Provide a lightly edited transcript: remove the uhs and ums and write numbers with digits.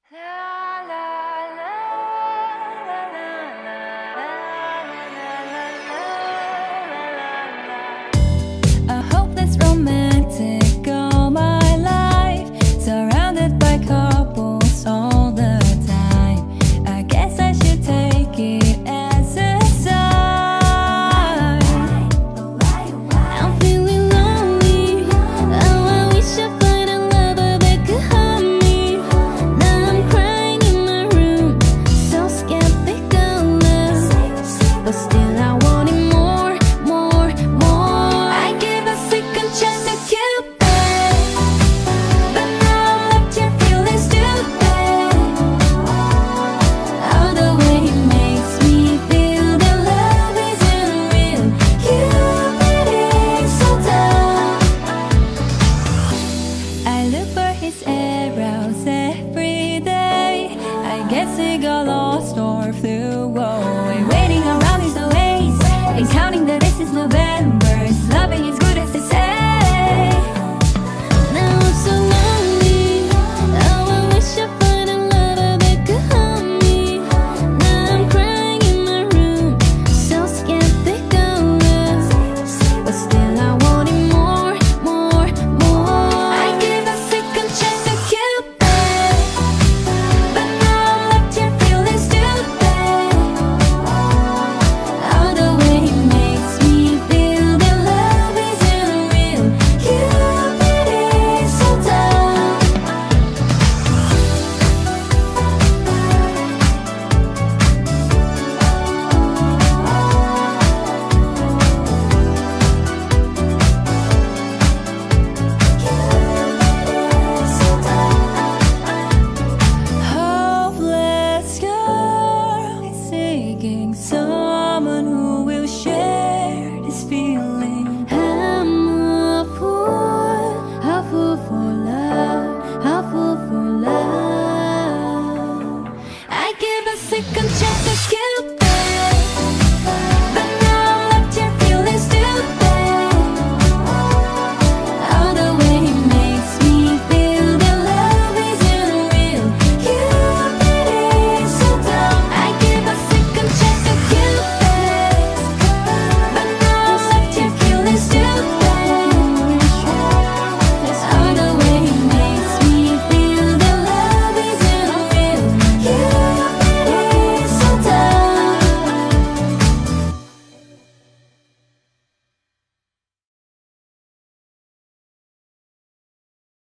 A hopeless romantic all my life, surrounded by couples all the time. I guess I should take it as a sign. I'm feeling lonely. Oh, I wish I find a lover that could hug me. Now I'm crying in my room, so skeptical love, but still I want it more, more, more. I give a second chance to Cupid, but now I'm left here feeling stupid. Oh, the way he makes me feel that love isn't real. Cupid is so dumb. I look for his arrows every day. I guess he got lost or flew away. Waiting around is a waste, and counting the days is November.